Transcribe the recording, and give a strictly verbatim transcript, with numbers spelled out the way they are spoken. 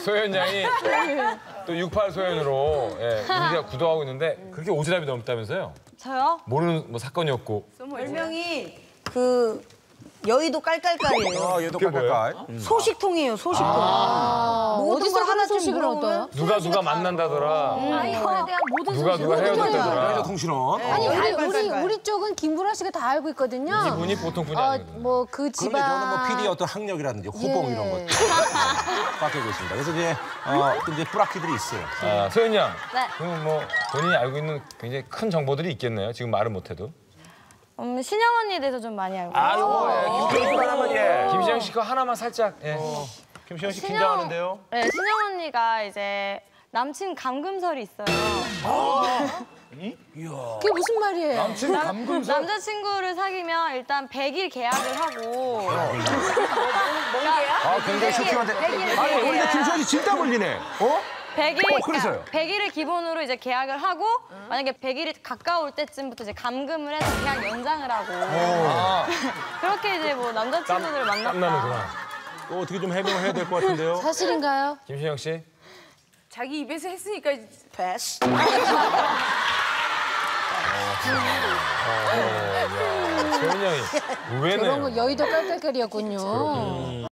소연 양이 또 육팔 소연으로 예, 우리가 구도하고 있는데 그렇게 오지랖이 넓다면서요? 저요? 모르는 뭐 사건이었고. 별명이 그 여의도 깔깔깔이에요. 아, 얘도 깔깔깔. 소식통이에요, 소식통. 아, 모든 걸 하나쯤 소식을 얻어요? 누가 누가 만난다더라. 아이콘에 대한 모든 누가 소식을 누가 헤어졌다더라. 여의도 통신원. 아니 우리, 우리 깔깔깔. 우리 쪽은 김구라 씨가 다 알고 있거든요. 이분이 보통 분이 어, 아니거든요. 뭐 그 그런데 집안. 저는 뭐 피디의 어떤 학력이라든지 호봉 예. 이런 것들 맡기고 있습니다. 그래서 이제 어, 또 이제 뿌락키들이 있어요. 아, 소연 양. 네. 그럼 뭐 본인이 알고 있는 굉장히 큰 정보들이 있겠네요. 지금 말은 못해도. 음, 신영 언니에 대해서 좀 많이 알고. 아, 요거 김시영 씨 하나만 예. 김시영 씨 거 하나만 살짝. 예. 김시영 씨 신영- 긴장하는데요. 네, 신영 언니가 이제 남친 감금설이 있어요. 그게 무슨 말이에요? 남친 감금설. 남자친구를 사귀면 일단 백 일 계약을 하고. 아, 굉장히 쇼킹한데. 아니, 우리 김시영 씨 진짜 걸리네. 어? 백 일, 어, 그래서요? 백 일을 기본으로 이제 계약을 하고 만약에 백 일이 가까울 때쯤부터 이제 감금을 해서 계약 연장을 하고 아, 그렇게 이제 뭐 남자친구들을 만났다. 땀나는구나. 또 어떻게 좀 해명을 해야 될 것 같은데요. 사실인가요? 김시영 씨. 자기 입에서 했으니까 패스. 소연 양이 의외네요. 그런 거 여의도 깔깔깔이었군요.